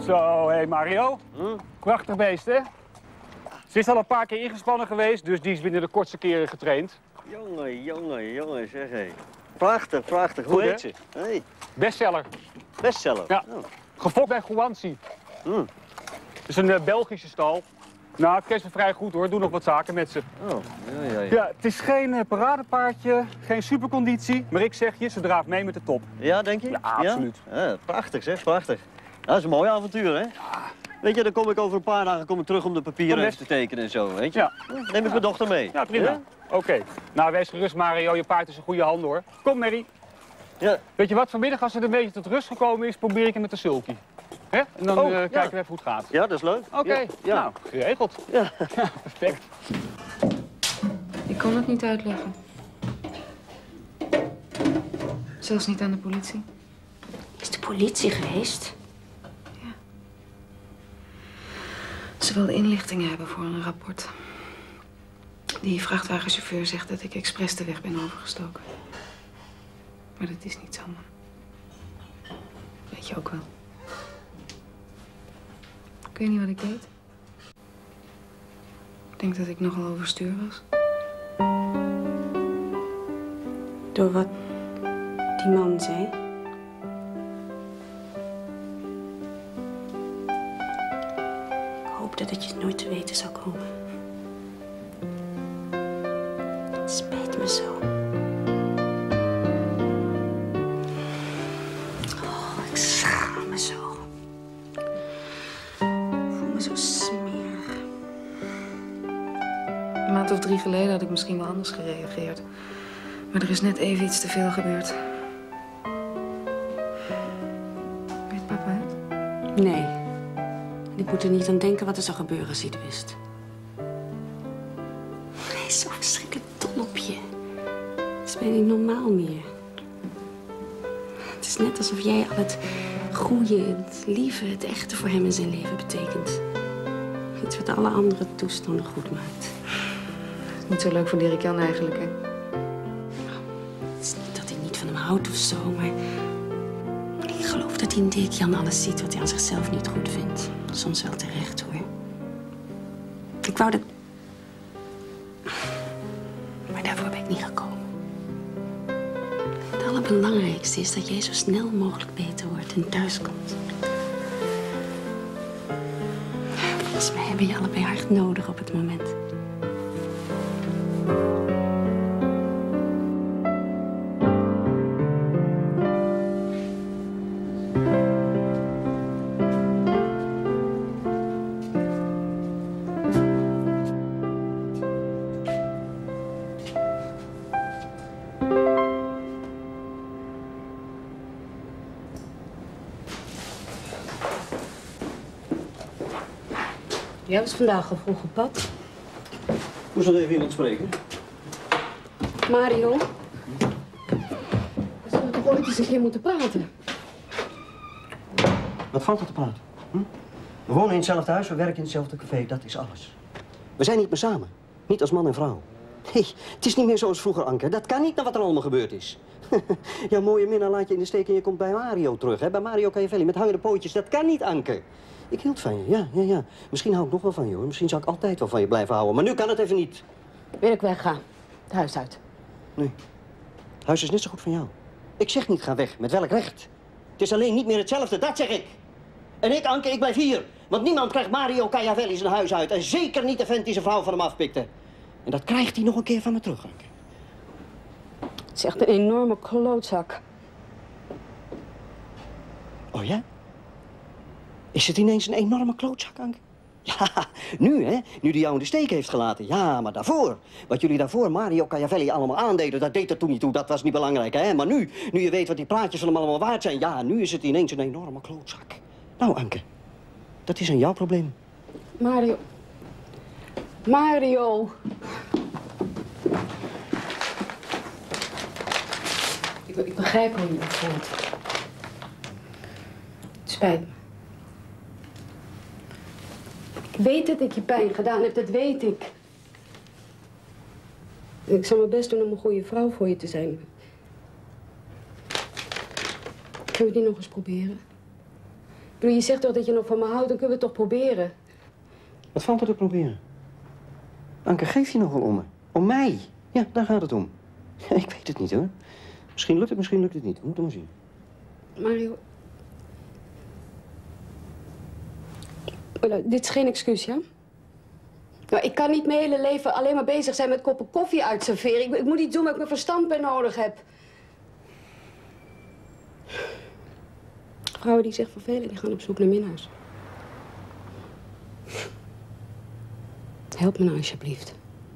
Zo, hé Mario. Prachtig beest, hè? Ze is al een paar keer ingespannen geweest, dus die is binnen de kortste keren getraind. Jongen, zeg hé. Prachtig. Goed, Hoe heet ze? Hey. Bestseller. Bestseller? Ja. Oh. Gefokt bij Guanci. Het is een Belgische stal. Nou, het kennen ze vrij goed hoor. Doe nog wat zaken met ze. Oh, ja. Ja, het is geen paradepaardje, geen superconditie. Maar ik zeg je, ze draaft mee met de top. Ja, denk je? Ja, absoluut. Ja, prachtig zeg, prachtig. Dat is een mooi avontuur, hè? Ja. Weet je, dan kom ik over een paar dagen terug om de papieren even te tekenen en zo, weet je? Ja. Neem ik mijn dochter mee. Ja, prima. Ja? Oké. Nou, wees gerust Mario, je paard is in goede handen hoor. Kom Mary. Ja. Weet je wat, vanmiddag als ze er een beetje tot rust gekomen is, probeer ik hem met de sulky. Hè? En dan kijken we even hoe het gaat. Ja, dat is leuk. Oké, Ja. nou, geregeld. Ja. Perfect. Ik kon het niet uitleggen. Zelfs niet aan de politie. Is de politie geweest? Ja. Ze wilden inlichtingen hebben voor een rapport. Die vrachtwagenchauffeur zegt dat ik expres de weg ben overgestoken. Maar dat is niet zo, man. Weet je ook wel. Ik weet niet wat ik deed. Ik denk dat ik nogal overstuur was. Door wat die man zei? Ik hoopte dat je het nooit te weten zou komen. Het spijt me zo. Oh, ik schaam me zo. Ik voel me zo smerig. Een maand of 3 geleden had ik misschien wel anders gereageerd. Maar er is net even iets te veel gebeurd. Weet papa het? Nee. Ik moet er niet aan denken wat er zou gebeuren als hij het wist. Hij is zo verschrikkelijk dol op je. Het is bijna niet normaal meer. Het is net alsof jij al het goede, het lieve, het echte voor hem in zijn leven betekent. Iets wat alle andere toestanden goed maakt. Niet zo leuk voor Dirk Jan eigenlijk, hè? Het is niet dat hij niet van hem houdt of zo, maar... ik geloof dat hij in Dirk Jan alles ziet wat hij aan zichzelf niet goed vindt. Soms wel terecht, hoor. Ik wou dat... maar daarvoor ben ik niet gekomen. Het allerbelangrijkste is dat jij zo snel mogelijk beter wordt en thuis komt. Volgens mij hebben je allebei hard nodig op het moment. Jij was vandaag al vroeg op pad. Moest nog even iemand spreken? Mario. We zullen toch ooit eens een keer moeten praten? Wat valt er te praten? We wonen in hetzelfde huis, we werken in hetzelfde café, dat is alles. We zijn niet meer samen. Niet als man en vrouw. Nee, het is niet meer zoals vroeger, Anke. Dat kan niet naar wat er allemaal gebeurd is. Jouw mooie minnaar laat je in de steek en je komt bij Mario terug, hè? Bij Mario Cajavelli met hangende pootjes. Dat kan niet, Anke. Ik hield van je, ja. Misschien hou ik nog wel van je, hoor. Misschien zou ik altijd wel van je blijven houden. Maar nu kan het even niet. Wil ik weggaan? Het huis uit. Nee. Het huis is net zo goed van jou. Ik zeg niet ga weg. Met welk recht? Het is alleen niet meer hetzelfde, dat zeg ik. En ik, Anke, ik blijf hier. Want niemand krijgt Mario Cajavelli zijn huis uit. En zeker niet de vent die zijn vrouw van hem afpikte. En dat krijgt hij nog een keer van me terug, Anke. Het is echt een enorme klootzak. Oh ja? Is het ineens een enorme klootzak, Anke? Ja, nu hè? Nu die jou in de steek heeft gelaten. Ja, maar daarvoor. Wat jullie daarvoor Mario Cajavelli allemaal aandeden, dat deed er toen niet toe. Dat was niet belangrijk, hè? Maar nu je weet wat die praatjes van hem allemaal waard zijn... ja, nu is het ineens een enorme klootzak. Nou, Anke, dat is aan jouw probleem. Mario. Mario. Ik begrijp hoe je het voelt. Het spijt me. Ik weet dat ik je pijn gedaan heb, dat weet ik. Ik zal mijn best doen om een goede vrouw voor je te zijn. Kunnen we die nog eens proberen? bedoel, je zegt toch dat je nog van me houdt, dan kunnen we het toch proberen. Wat valt er te proberen? Anke, geef je nogal om me? Om mij? Ja, daar gaat het om. Ik weet het niet, hoor. Misschien lukt het, misschien lukt het niet. We moeten maar zien. Mario... Dit is geen excuus, ja? Nou, ik kan niet mijn hele leven alleen maar bezig zijn met koppen koffie uitserveren. Ik moet iets doen waar ik mijn verstand bij nodig heb. Vrouwen die zich vervelen, die gaan op zoek naar minnaars. Help me nou alsjeblieft.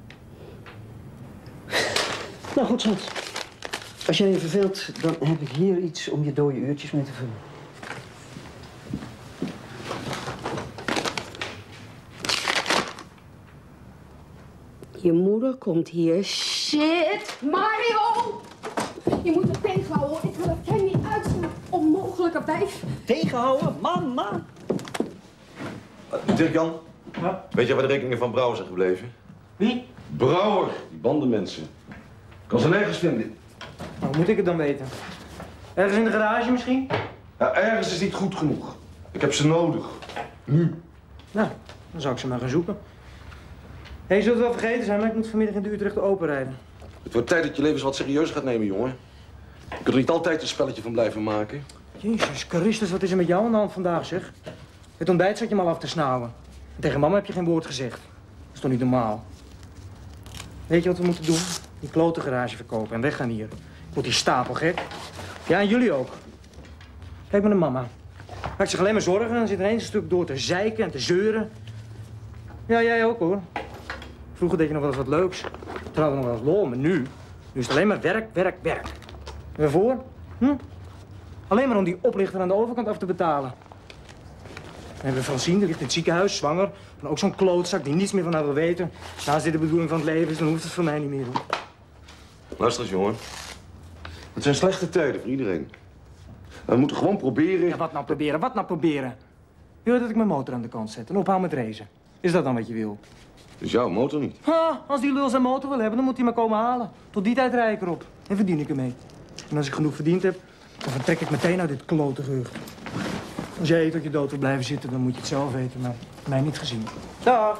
Nou goed, schat. Als jij je verveelt, dan heb ik hier iets om je dode uurtjes mee te vullen. Je moeder komt hier. Shit! Mario! Je moet het tegenhouden. Ik wil het hem niet uitstaan. Onmogelijke wijf. Tegenhouden? Man! Dirk-Jan, Ja? weet je waar de rekeningen van Brouwer zijn gebleven? Wie? Brouwer, die bandenmensen. Ik kan ze nergens vinden. Nou, hoe moet ik het dan weten? Ergens in de garage misschien? Ja, ergens is niet goed genoeg. Ik heb ze nodig. Nu. Nou, dan zou ik ze maar gaan zoeken. Hé, je zult het wel vergeten zijn, maar ik moet vanmiddag in de Utrecht open rijden. Het wordt tijd dat je leven eens wat serieus gaat nemen, jongen. Je kunt er niet altijd een spelletje van blijven maken. Jezus Christus, wat is er met jou aan de hand vandaag, zeg? Het ontbijt zat je maar af te snauwen. En tegen mama heb je geen woord gezegd. Dat is toch niet normaal? Weet je wat we moeten doen? Die klote garage verkopen en weggaan hier. Ik word die stapel gek. Ja, en jullie ook. Kijk maar naar mama. Maakt zich alleen maar zorgen en zit er een stuk door te zeiken en te zeuren. Ja, jij ook hoor. Vroeger deed je nog wel eens wat leuks. Toen hadden we nog wel eens lol, maar nu is het alleen maar werk, werk, werk. En waarvoor? Alleen maar om die oplichter aan de overkant af te betalen. Dan hebben we Francine, die ligt in het ziekenhuis, zwanger. En ook zo'n klootzak die niets meer van haar wil weten. Nou, als dit de bedoeling van het leven is, dan hoeft het voor mij niet meer. Hoor. Luister eens, jongen. Het zijn slechte tijden voor iedereen. We moeten gewoon proberen... Ja, wat nou proberen? Wat nou proberen? Je wil dat ik mijn motor aan de kant zet en ophaal met racen. Is dat dan wat je wil? Dus jouw motor niet. Ha, als die lul zijn motor wil hebben, dan moet hij maar komen halen. Tot die tijd rij ik erop. En verdien ik ermee. En als ik genoeg verdiend heb, dan vertrek ik meteen uit dit klote gehucht. Als jij tot je dood wil blijven zitten, dan moet je het zelf weten, maar mij niet gezien. Dag!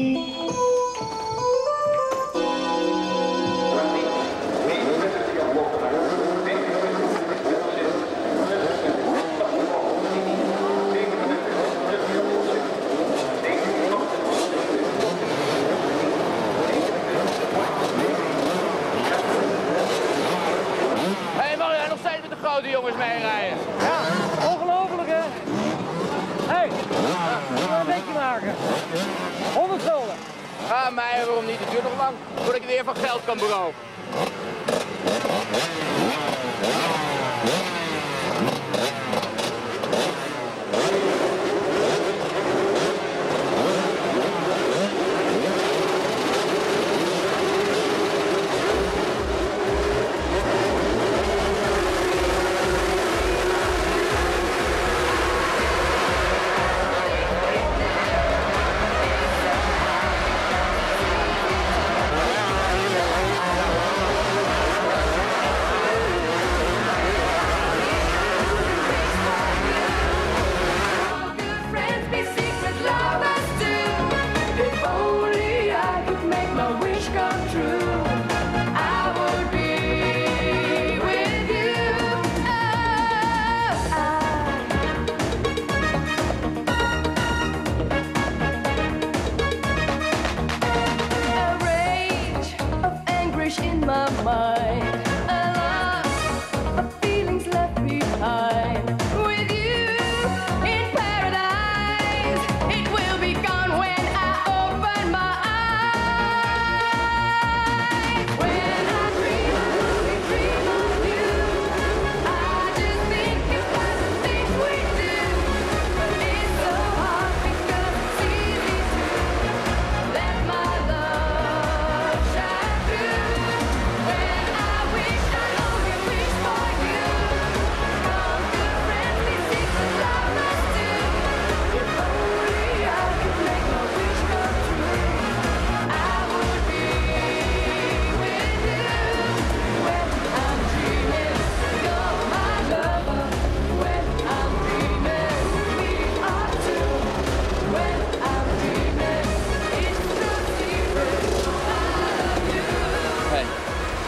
Grote jongens meerijden. Ja, ongelooflijk hè? Hé, zullen we een beetje maken? 100 gulden. Ah, mij, waarom niet? Het duurt nog lang voordat ik weer van geld kan beroven.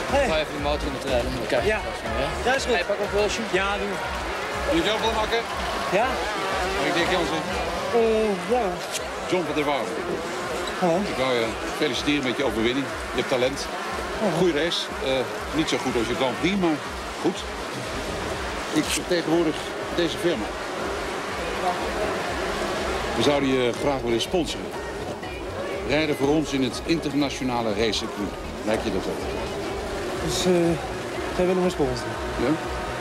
Hey. Ik ga even de motor in de trailer. Kijk, ja. Ja, is goed. Hey, pak een pulsje. Ja, doe. Wil je zelf wel makken? Ja? Ik denk Jansen. Ja. John van der Wouw. Hallo. Ik wou je feliciteren met je overwinning. Je hebt talent. Goeie race. Niet zo goed als je Grand Prix, maar goed. Ik vertegenwoordig deze firma. We zouden je graag willen sponsoren. Rijden voor ons in het internationale racecircuit. Lijkt je dat ook? Dus zij willen me sponsoren? Ja?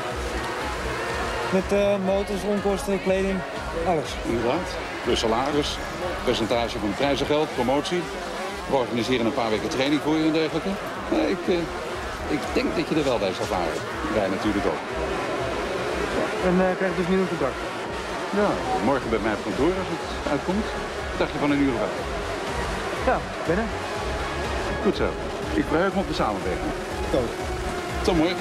Met motors, onkosten, kleding, alles. Inderdaad. Plus salaris, percentage van prijzengeld, promotie. We organiseren een paar weken training voor je en dergelijke. Nee, ik denk dat je er wel bij zal varen. Wij natuurlijk ook. En krijg ik dus nu een contact? Ja, morgen bij mij op kantoor als het uitkomt. Dacht je van een uur of wat? Ja, binnen. Goed zo. Ik verheug me op de samenwerking. Goed. Tot morgen.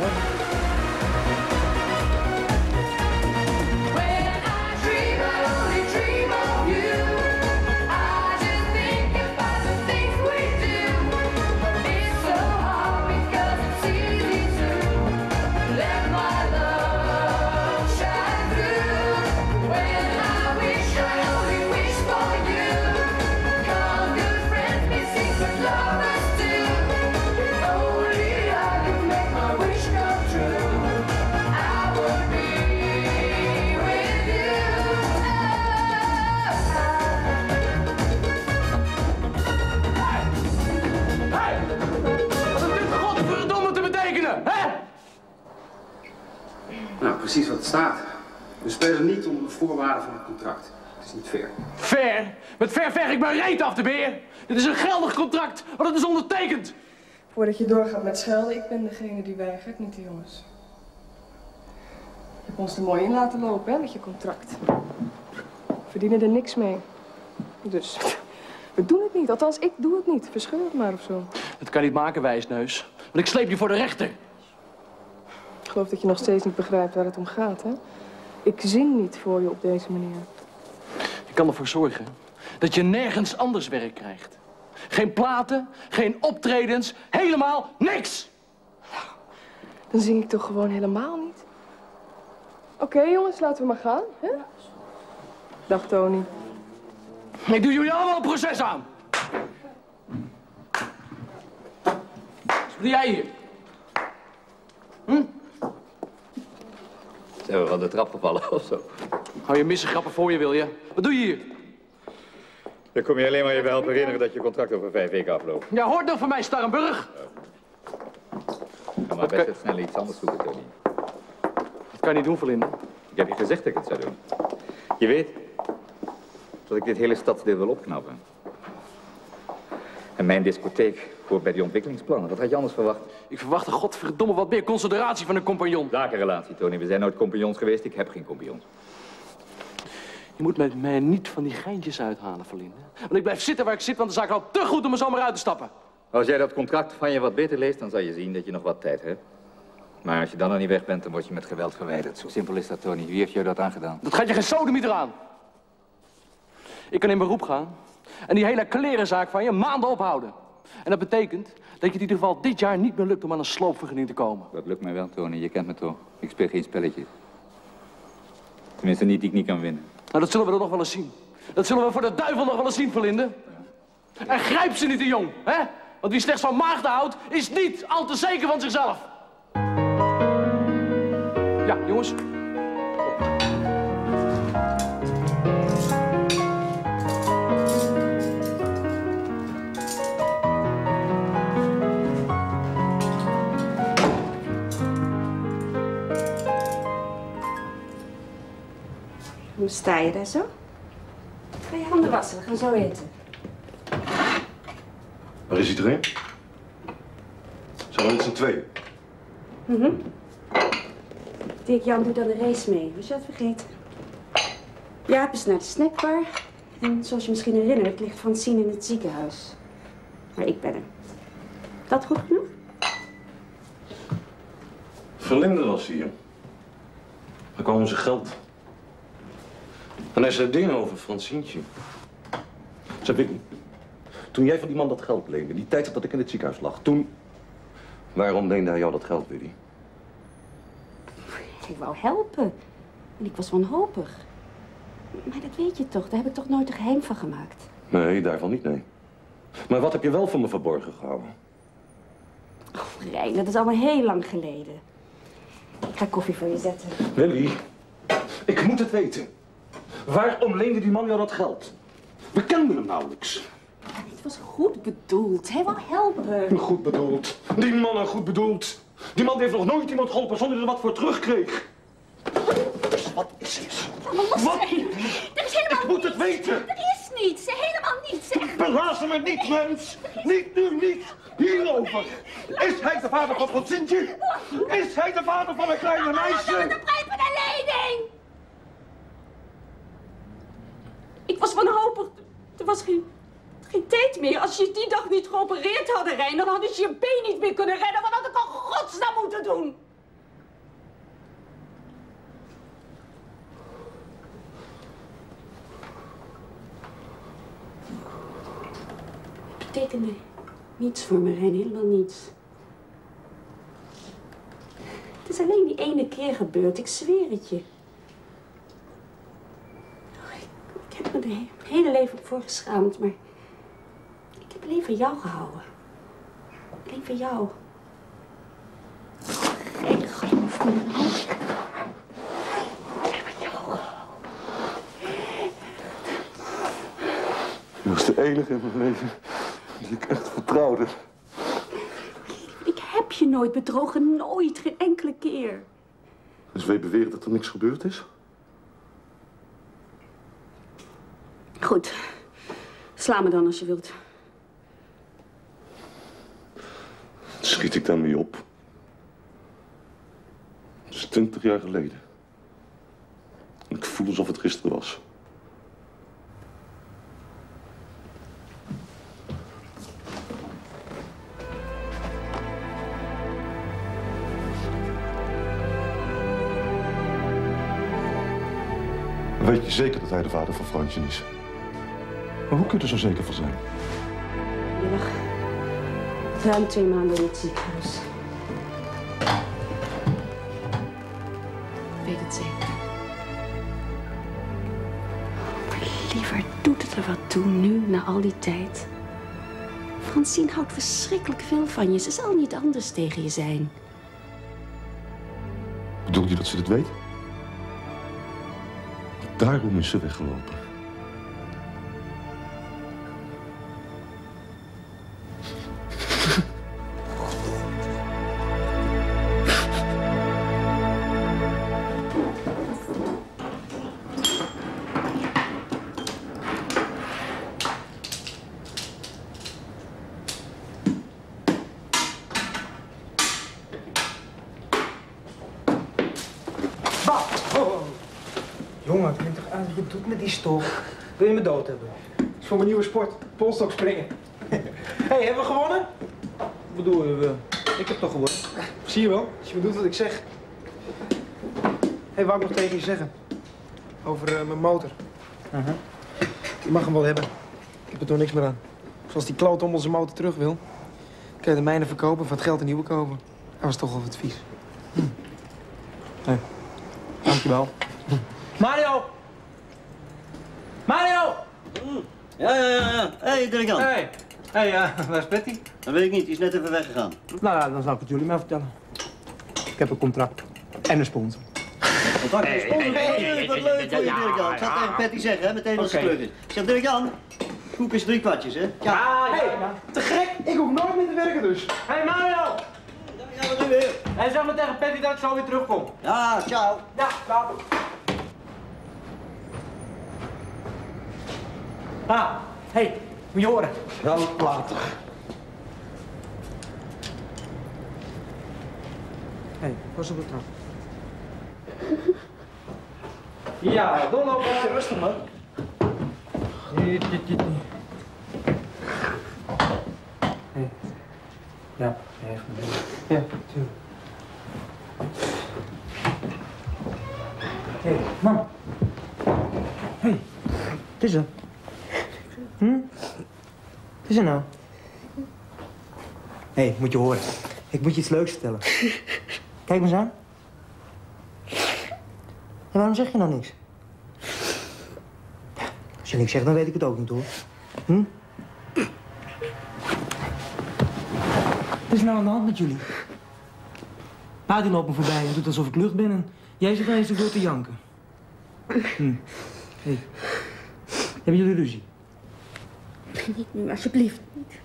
Nou, precies wat het staat. We spelen niet onder de voorwaarden van het contract. Het is niet fair. Fair? Met fair veeg ik mijn reet af de beer. Dit is een geldig contract, want het is ondertekend. Voordat je doorgaat met schelden, ik ben degene die weigert, niet de jongens. Je hebt ons er mooi in laten lopen, hè, met je contract. We verdienen er niks mee. Dus, we doen het niet. Althans, ik doe het niet. Verscheur het maar of zo. Dat kan niet maken, wijsneus. Want ik sleep je voor de rechter. Ik geloof dat je nog steeds niet begrijpt waar het om gaat, hè? Ik zing niet voor je op deze manier. Ik kan ervoor zorgen dat je nergens anders werk krijgt. Geen platen, geen optredens, helemaal niks! Nou, dan zing ik toch gewoon helemaal niet? Oké, jongens, laten we maar gaan, hè? Dag, Tony. Ik doe jullie allemaal een proces aan. Wat doe jij hier? Zijn we van de trap gevallen of zo? Hou je missengrappen voor je, wil je? Wat doe je hier? Dan kom je alleen maar even helpen herinneren dat je contract over 5 weken afloopt. Ja, hoort nog van mij, Starrenburg. Ja, maar best het snel iets anders zoeken, Tony. Dat kan je niet doen, Verlinde. Ik heb je gezegd dat ik het zou doen. Je weet dat ik dit hele stadsdeel wil opknappen. En mijn discotheek hoort bij die ontwikkelingsplannen. Wat had je anders verwacht? Ik verwachtte godverdomme wat meer consideratie van een compagnon. Zakenrelatie, Tony. We zijn nooit compagnons geweest. Ik heb geen compagnons. Je moet met mij niet van die geintjes uithalen, Verlinde. Want ik blijf zitten waar ik zit, want de zaak loopt te goed om er zomaar uit te stappen. Als jij dat contract van je wat beter leest, dan zal je zien dat je nog wat tijd hebt. Maar als je dan nog niet weg bent, dan word je met geweld verwijderd. Zo simpel is dat, Tony. Wie heeft jou dat aangedaan? Dat gaat je geen sodemieter aan. Ik kan in beroep gaan en die hele klerenzaak van je maanden ophouden. En dat betekent dat je het in ieder geval dit jaar niet meer lukt om aan een sloopvergunning te komen. Dat lukt mij wel, Tony. Je kent me toch. Ik speel geen spelletjes. Tenminste, niet die ik niet kan winnen. Nou, dat zullen we dan nog wel eens zien. Dat zullen we voor de duivel nog wel eens zien, Verlinde. Ja. En grijp ze niet te jong, hè? Want wie slechts van maagden houdt, is niet al te zeker van zichzelf. Ja, jongens. Hoe sta je daar zo? Ga je handen wassen, we gaan zo eten. Waar is iedereen? Zijn we met z'n tweeën? Dirk Jan doet aan de race mee, was je dat vergeten? Jaap is naar de snackbar. En zoals je misschien herinnert, ligt Francine in het ziekenhuis. Maar ik ben er. Dat goed genoeg? Verlinde was hier. Hij kwam om zijn geld. En hij zei dingen over Francientje. Zei Vicky, toen jij van die man dat geld leende, die tijd dat ik in het ziekenhuis lag, toen Waarom leende hij jou dat geld, Willy? Ik wou helpen. En ik was wanhopig. Maar dat weet je toch, daar heb ik toch nooit een geheim van gemaakt. Nee, daarvan niet, nee. Maar wat heb je wel van me verborgen gehouden? Oh, Rijn, dat is allemaal heel lang geleden. Ik ga koffie voor je zetten. Willy, ik moet het weten. Waarom leende die man jou dat geld? We kenden hem nauwelijks. Het was goed bedoeld. Hij wou helpen. Goed bedoeld. Die man is goed bedoeld. Die man heeft nog nooit iemand geholpen zonder er wat voor terugkreeg. Wat is het? Wat? Er is helemaal Ik moet het weten. Er is niets. Helemaal niets. Echt. Belaas me niet, mens. Niet nu, niet. Hierover. Is hij de vader van Francientje? Is hij de vader van mijn kleine meisje? De prijs van de lening. Ik was wanhopig. Er was geen tijd meer. Als je die dag niet geopereerd hadden, Rijn, dan hadden ze je been niet meer kunnen redden. Wat had ik al godsnaam moeten doen? Het betekende niets voor me, Rijn. Helemaal niets. Het is alleen die ene keer gebeurd. Ik zweer het je. Ik heb me er mijn hele leven voor geschaamd, maar ik heb alleen van jou gehouden. Alleen van jou. Geen geloof me. Je was de enige in mijn leven die ik echt vertrouwde. Ik heb je nooit bedrogen, nooit, geen enkele keer. Dus wil je beweren dat er niks gebeurd is? Goed. Sla me dan als je wilt. Schiet ik dan niet op? Het is 20 jaar geleden. Ik voel alsof het gisteren was. Weet je zeker dat hij de vader van Fransje is? Maar hoe kun je er zo zeker van zijn? Je lag ruim 2 maanden in het ziekenhuis. Ik weet het zeker. Maar liever doet het er wat toe nu, na al die tijd. Francine houdt verschrikkelijk veel van je. Ze zal niet anders tegen je zijn. Bedoel je dat ze dit weet? Daarom is ze weggelopen. Jongen, ik ben toch aan wat je doet met die stok? Wil je me dood hebben? Dat is voor mijn nieuwe sport. Polstok springen. Hé, hebben we gewonnen? Wat bedoel je? Ik heb toch gewonnen. Zie je wel, als je me doet wat ik zeg. Hé, wou ik nog tegen je zeggen? Over mijn motor. Je mag hem wel hebben. Ik heb er toch niks meer aan. Zoals die kloot om onze motor terug wil, kan je de mijne verkopen, van het geld een nieuwe kopen. Hij was toch wel wat vies. Hé, dankjewel. Mario! Mario! Ja. Hé, Dirk-Jan. Hé, waar is Betty? Dat weet ik niet, die is net even weggegaan. Nou, dan zal ik het jullie maar vertellen. Ik heb een contract. En een sponsor. Contact met sponsor? Wat leuk voor je, Dirk-Jan. Ik ga tegen Betty zeggen, hè, meteen als ze terug is. Ik zeg, Dirk-Jan, koek is 3 kwartjes, hè? Ja, te gek! Ik hoef nooit meer te werken dus. Hé, Mario! Ja, wat doe je weer? Hij zeg maar tegen Betty dat ik zo weer terugkom. Ja, ciao. Ja, ciao. Hé, moet je horen. Wel later. Hé, pas op de trap. Ja, doorlopen. Rustig, man. Hé. Ja, even. Ja, tuurlijk. Hé, man. Hé, wat is er? Wat is er nou? Hé, moet je horen. Ik moet je iets leuks vertellen. Kijk me eens aan. En waarom zeg je nou niks? Als je niks zegt, dan weet ik het ook niet, hoor. Wat is nou aan de hand met jullie? Pa die loopt me voorbij en doet alsof ik lucht ben en jij zit ineens door te janken. Hey. Hebben jullie ruzie? Niet nu, alsjeblieft.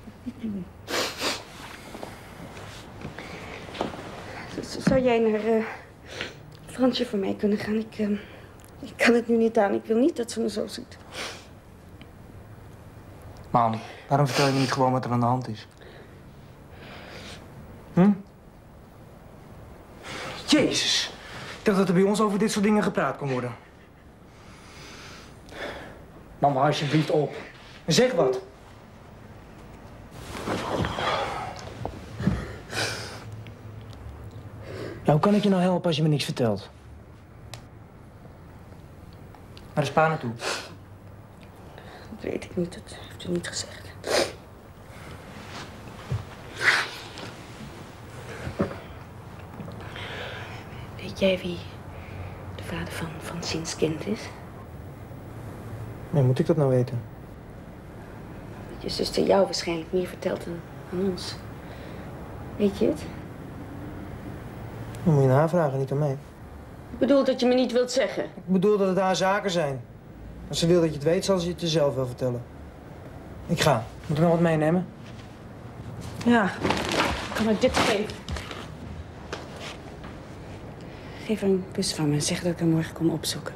Zou jij naar Fransje voor mij kunnen gaan? Ik kan het nu niet aan. Ik wil niet dat ze me zo ziet. Mam, waarom vertel je me niet gewoon wat er aan de hand is? Jezus. Ik dacht dat er bij ons over dit soort dingen gepraat kon worden. Mam, hou alsjeblieft op. En zeg wat. Ja, hoe kan ik je nou helpen als je me niks vertelt? Waar is pa naartoe? Dat weet ik niet, dat heeft u niet gezegd. Weet jij wie de vader van Francine's kind is? Nee, moet ik dat nou weten? Je zuster jou waarschijnlijk meer verteld dan aan ons. Weet je het? Dan moet je aan haar vragen, niet aan mij. Ik bedoel dat je me niet wilt zeggen. Ik bedoel dat het haar zaken zijn. Als ze wil dat je het weet, zal ze het jezelf wel vertellen. Ik ga. Moet ik nog wat meenemen? Ja, ik kan haar dit geven. Geef haar een kus van me en zeg dat ik haar morgen kom opzoeken.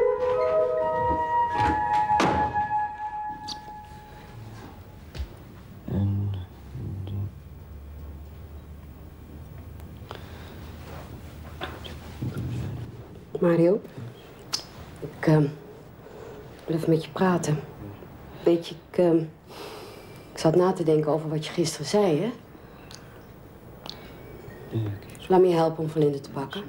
Mario, ik wil even met je praten. Weet je, ik zat na te denken over wat je gisteren zei, hè? Laat me je helpen om Verlinde te pakken.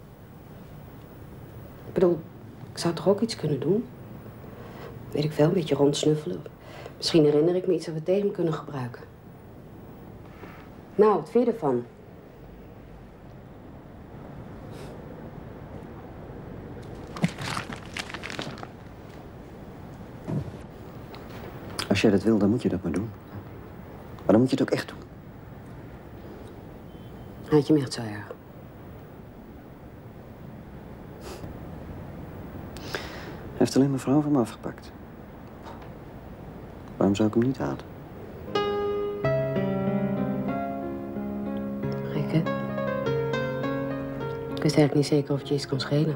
Ik bedoel, ik zou toch ook iets kunnen doen? Weet ik veel, een beetje rondsnuffelen. Misschien herinner ik me iets dat we tegen hem kunnen gebruiken. Nou, wat vind je ervan? Als jij dat wil, dan moet je dat maar doen. Maar dan moet je het ook echt doen. Had je me echt zo erg? Hij heeft alleen mijn vrouw van me afgepakt. Waarom zou ik hem niet haten? Gek, hè? Ik wist eigenlijk niet zeker of het je iets kon schelen.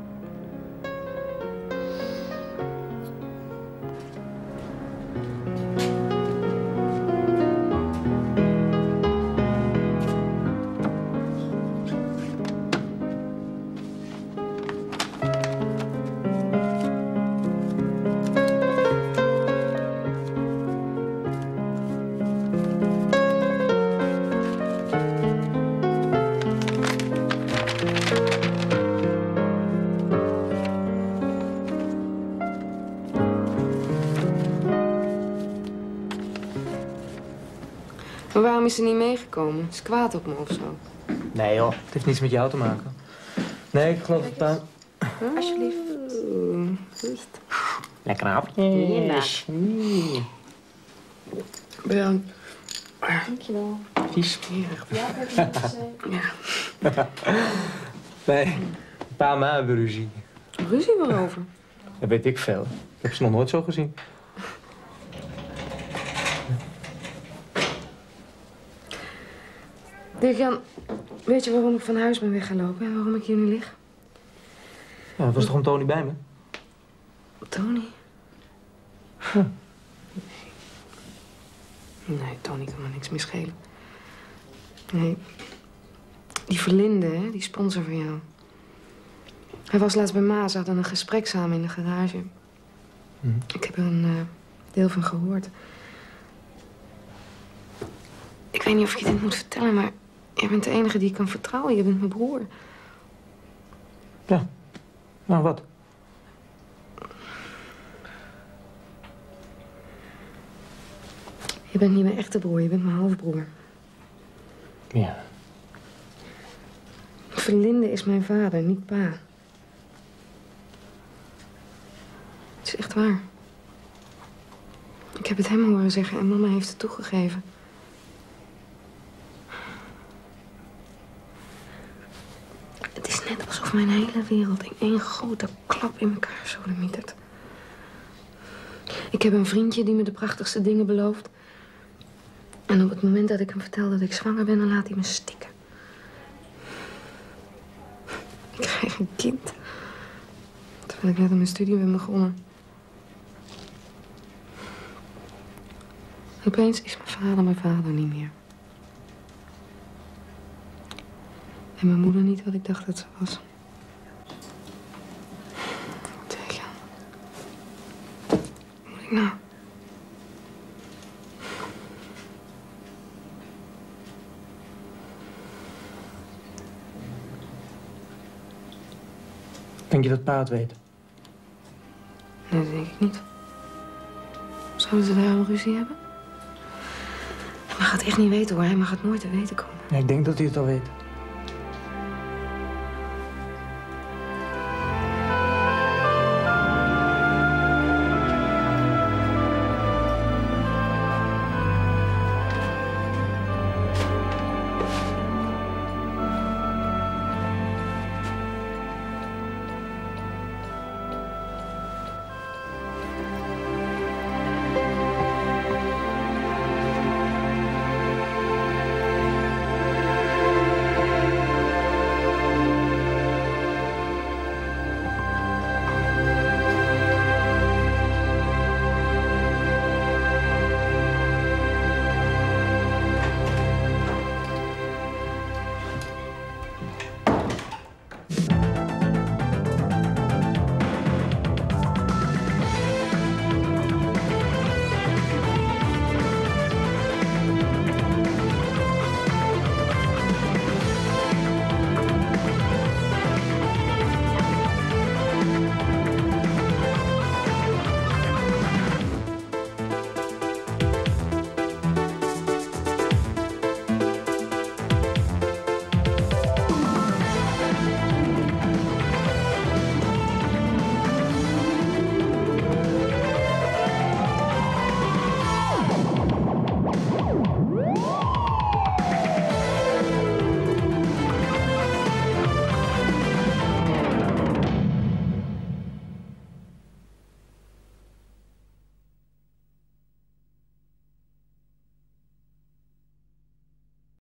Maar waarom is ze niet meegekomen? Is kwaad op me of zo? Nee joh, het heeft niets met jou te maken. Nee, ik geloof dat pa... Alsjeblieft. Lekker hapje. Bedankt. Dankjewel. Vies. Ja, Ja. Nee, pa en ma hebben ruzie. Ruzie waarover? Dat weet ik veel. Ik heb ze nog nooit zo gezien. Dirk-Jan, weet je waarom ik van huis ben weggelopen en waarom ik hier nu lig? Ja, dat was toch om Tony bij me? Tony? Nee, Tony kan me niks meer schelen. Nee. Die Verlinde, hè, die sponsor van jou. Hij was laatst bij Ma, ze hadden een gesprek samen in de garage. Ik heb er een deel van gehoord. Ik weet niet of ik je dit moet vertellen, maar jij bent de enige die ik kan vertrouwen. Je bent mijn broer. Ja. Nou, wat? Je bent niet mijn echte broer, je bent mijn halfbroer. Ja. Verlinde is mijn vader, niet pa. Het is echt waar. Ik heb het hem horen zeggen en mama heeft het toegegeven. Het is net alsof mijn hele wereld in één grote klap in elkaar sodemietert. Ik heb een vriendje die me de prachtigste dingen belooft. En op het moment dat ik hem vertel dat ik zwanger ben, dan laat hij me stikken. Ik krijg een kind. Terwijl ik net aan mijn studie ben begonnen. Opeens is mijn vader niet meer. En mijn moeder niet wat ik dacht dat ze was. Wat zeg je? Wat moet ik nou? Denk je dat pa het weet? Nee, dat denk ik niet. Zouden ze daar een ruzie hebben? Hij mag het echt niet weten hoor. Hij mag het nooit te weten komen. Ja, ik denk dat hij het al weet.